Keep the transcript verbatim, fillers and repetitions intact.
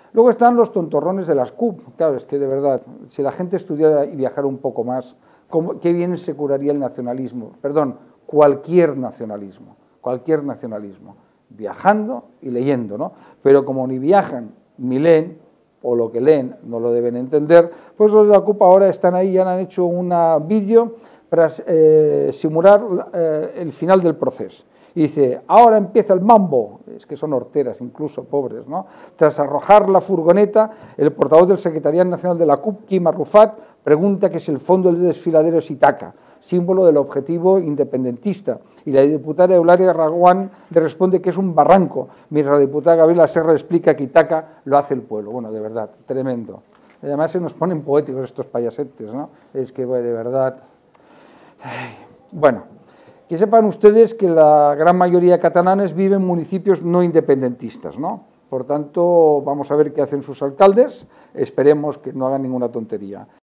Luego están los tontorrones de las C U P. Claro, es que de verdad, si la gente estudiara y viajara un poco más, ¿cómo, qué bien se curaría el nacionalismo? Perdón, cualquier nacionalismo, cualquier nacionalismo, viajando y leyendo, ¿no? Pero como ni viajan ni leen, o lo que leen no lo deben entender, pues los de la C U P ahora están ahí y han hecho un vídeo para eh, simular eh, el final del proceso. Y dice, ahora empieza el mambo, es que son horteras incluso, pobres, ¿no? Tras arrojar la furgoneta, el portavoz del Secretariado Nacional de la C U P, Quim Arrufat, pregunta que si el fondo del desfiladero es Ítaca, símbolo del objetivo independentista, y la diputada Eulalia Raguán le responde que es un barranco, mientras la diputada Gabriela Serra explica que Ítaca lo hace el pueblo. Bueno, de verdad, tremendo. Además se nos ponen poéticos estos payasetes, ¿no? Es que, bueno, de verdad... Ay, bueno... Que sepan ustedes que la gran mayoría de catalanes viven en municipios no independentistas, ¿no? Por tanto, vamos a ver qué hacen sus alcaldes, esperemos que no hagan ninguna tontería.